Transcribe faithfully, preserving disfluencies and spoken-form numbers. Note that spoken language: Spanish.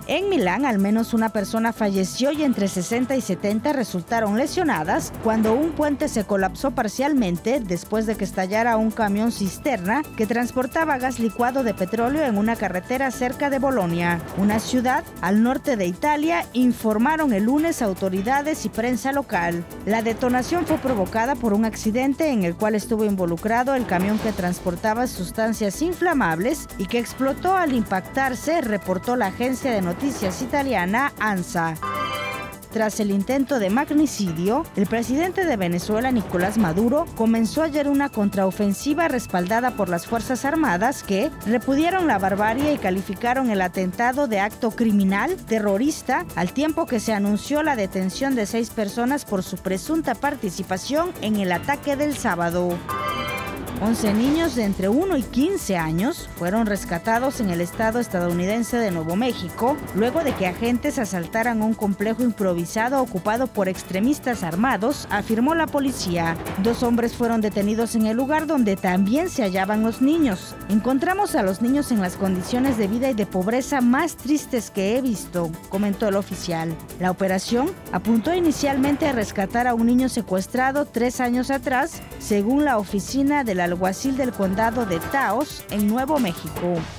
En Milán, al menos una persona falleció y entre sesenta y setenta resultaron lesionadas cuando un puente se colapsó parcialmente después de que estallara un camión cisterna que transportaba gas licuado de petróleo en una carretera cerca de Bolonia, una ciudad al norte de Italia, informaron el lunes autoridades y prensa local. La detonación fue provocada por un accidente en el cual estuvo involucrado el camión que transportaba sustancias inflamables y que explotó al impactarse, reportó la agencia de noticias Noticias italiana ANSA. Tras el intento de magnicidio, el presidente de Venezuela, Nicolás Maduro, comenzó ayer una contraofensiva respaldada por las Fuerzas Armadas que repudiaron la barbarie y calificaron el atentado de acto criminal, terrorista, al tiempo que se anunció la detención de seis personas por su presunta participación en el ataque del sábado. once niños de entre uno y quince años fueron rescatados en el estado estadounidense de Nuevo México luego de que agentes asaltaran un complejo improvisado ocupado por extremistas armados, afirmó la policía. Dos hombres fueron detenidos en el lugar donde también se hallaban los niños. Encontramos a los niños en las condiciones de vida y de pobreza más tristes que he visto, comentó el oficial. La operación apuntó inicialmente a rescatar a un niño secuestrado tres años atrás, según la oficina de la alguacil del condado de Taos, en Nuevo México.